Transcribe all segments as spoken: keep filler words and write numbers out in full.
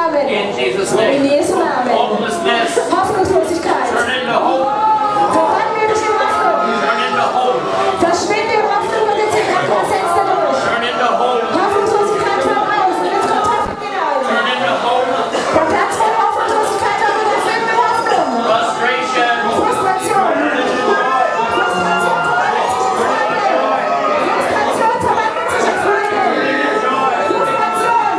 Namen. In Jesus' In name. Jesu Namen. Hopelessness. Hoffnungslosigkeit. Turn into hope. Verwandelt in Hoffnung. Turn into hope. Verschwinde in Hoffnung und jetzt ersetzt dadurch. Turn into hope. Hoffnungslosigkeit voraus und jetzt kommt Hoffnung hinein. Turn into hope. Der Platz von Hoffnungslosigkeit aber der Film mit Hoffnung. Frustration. Frustration. Frustration verwandelt sich in Freude. Frustration verwandelt sich in Freude. Frustration.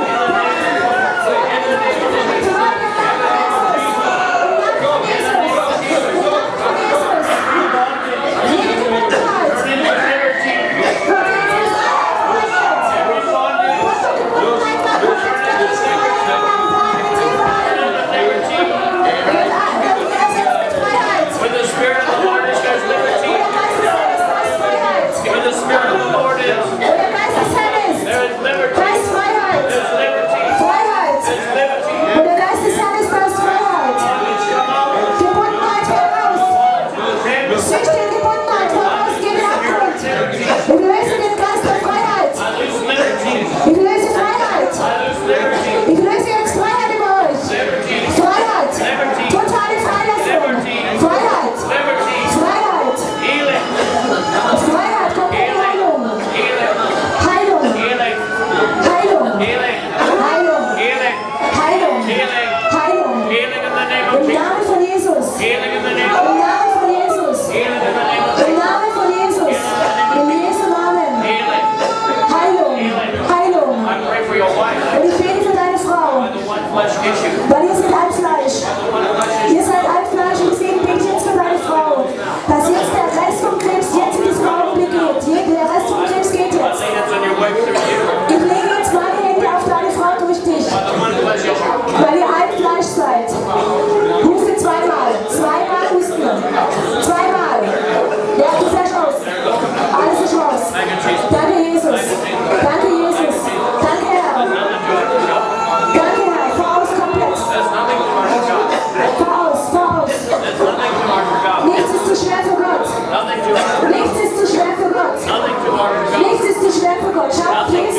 When the Spirit of the Lord is, there's liberty. When the Spirit of the Lord is, there is liberty. There's liberty. There's liberty. Und der Geist des Herrn ist das Freiheit. Gebundenheit heraus. Schüchtern Gebundenheit voraus, geh in den Abgrund. Ich löse den Geist der Freiheit. I lose liberty. Ich löse Freiheit. I lose liberty. Ich löse jetzt Freiheit über euch. Liberty. Freiheit. Liberty. Totale Freilassung. Liberty. Freiheit. Liberty. Freiheit. Healing. Freiheit. Komplette Heilung. Healing. Heilung. Healing. Heilung. Healing. Heilung. Healing. Heilung. Healing. Heilung. Healing in the name of Im Jesus. Namen von Jesus. Healing in the name Im of Namen von Jesus. Healing in the name of Im Namen von Jesus. In Jesu Namen. Healing. Heilung. Heilung. I pray for your wife. Und ich bete für deine Frau. The one flesh issue. Weil ihr seid ein Fleisch. The one flesh issue. Ihr seid ein Fleisch und deswegen bete ich jetzt für deine Frau. Dass jetzt der Rest vom Krebs jetzt in diesen Augenblick geht. Der Rest vom Krebs geht I jetzt. lay hands on your wife through you. Ich lege jetzt meine Hände auf deine Frau durch dich. The one flesh issue. Weil ihr ein Fleisch seid. Huste zweimal. Zweimal husten. Zweimal. Ja, du fährst aus. Alles ist raus. Danke, Jesus. Danke, Jesus. Danke, Herr. Danke, Herr. Voraus komplett. There's nothing too hard for God. Voraus, voraus. There's nothing too hard for God. Nichts ist zu schwer für Gott. Nothing too hard for God. Nichts ist zu schwer für Gott. Nothing too hard for God. Nichts ist zu schwer für Gott. Schaut, Jesus